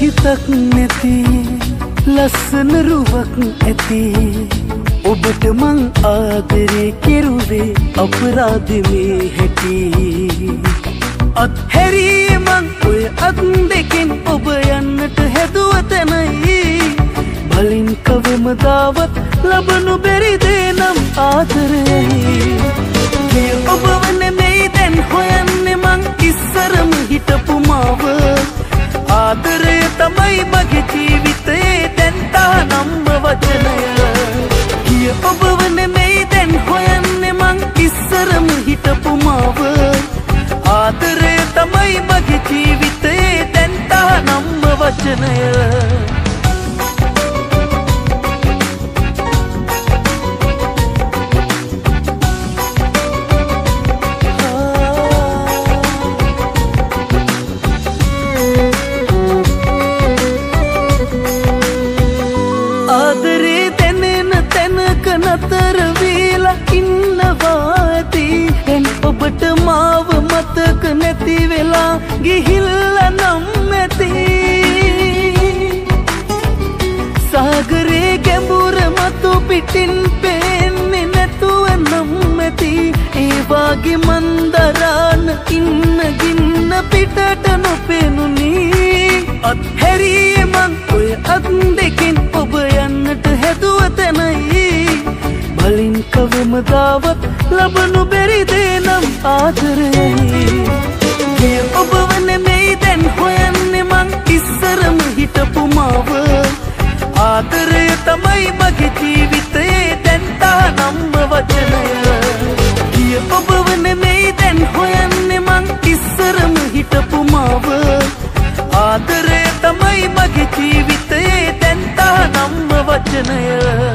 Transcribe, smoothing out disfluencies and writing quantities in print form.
හිතක් නැති ලස්සන රුවක් ඇති ඔබට මං ආදරේ කෙරුවේ අපරාධ මේ හැටි අත්හැරියේ මං ඔය අත් දෙකෙන් ඔබ යන්නට හැදුව තැනයි බලින් කවමදාවත් ලබනු බැරි දේ නම් ආදරයයි කිය ඔබ නෙමෙයි දැන් හොයන්නේ මං ඉස්සරම හිටපු මාව ආදරය තමයි මගේ ජීවිතේ දැන් තානම්ම වචනය කිය ඔබ නෙමෙයි දැන් හොයන්නේ මං ඉස්සරම හිටපු මාව ආදරය තමයි මගේ ජීවිතේ දැන් තානම්ම වචනය නතර වීලා ඉන්නවා ඇති දැන් ඔබට මාව මතක නැති වෙලා ගිහිල්ලා නම් ඇති සාගරේ ගැඹුර මතු පිටින් පේන්නේ නැතුව නම් ඇති ඒ වාගේ මන්දරාන ඉන්න ගින්න පිටට නොපෙනුනි අත්හැරියේ මං ඔය අත් දෙකෙන් ඔබ යන්නට හැදුව තැනයි බලින් කවමදාවත් ලබනු බැරි දේ නම් ආදරයයි කිය ඔබ නෙමෙයි දැන් හොයන්නේ මං ඉස්සරම හිටපු මාව ආදරය තමයි මගේ ජීවිතේ දැන් තානම්ම වචනය කිය ඔබ නෙමෙයි දැන් හොයන්නේ මං ඉස්සරම හිටපු මාව ආදරය තමයි මගේ ජීවිතේ දැන් තානම්ම වචනය